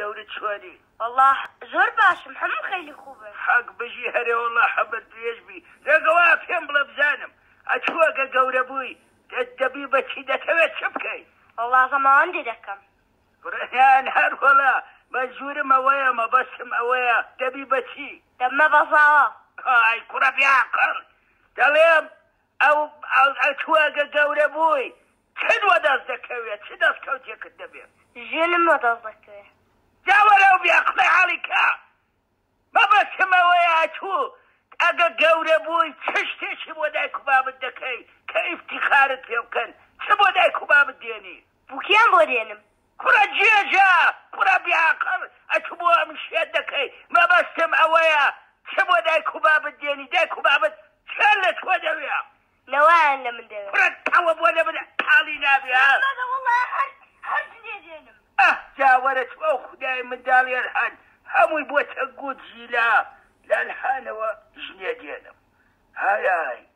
دەورت چۆنی؟ والله زۆر باشم هەموو خەیلی خوبن. حەق بژی هەرێ والله حەبت درێژ بی ڕێگەوا پێم بڵێ بزانم ئەچووەگە گەورە بووی دەبی بەچی دەتەوێت چ بکەیت؟ والله زەماوەندی دەکەم. بڕیان هەر وەڵا مەجبورم ئەوەیە مەبەستم ئەوەیە دەبی بەچی؟ دەمە بەزاوە. ئای کوڕە بیاقڵ دەڵێم ئەچووەگە گەورە بووی چ وەدەست دەکەوێت چ دەستکەوتێکت دەبێت؟ ژێنم وەدەست دەکەوێت. جاوەرە و بیاقڵی حاڵیکە مەبەستم ئەوەیە ئەچوو ئەگە گەورە بووی چ شتێکی بۆ دایک و بابت دەکەی کە ئیفتیخارت پێ بکەن چ بۆ دایک و بابت دێنی؟ بووکیان بۆ دێنم. کوڕە جێژە کوڕە بیاقڵ ئەچوو بۆ ئەم شێت دەکەی مەبەستم ئەوەیە چ بۆ دایک و بابت دێنی دایک و بابت چێن لە تۆ دەوێ نەوایان لە من دەوێت. کوڕە ئەوە بۆ لە من حاڵی نابێ هەر جنێ دێنم. جاوەرە تۆ خودای منداڵێر هەن هەمووی بۆ تەگوت ژیلا لەلحانەوە ژنێ دێنم هایای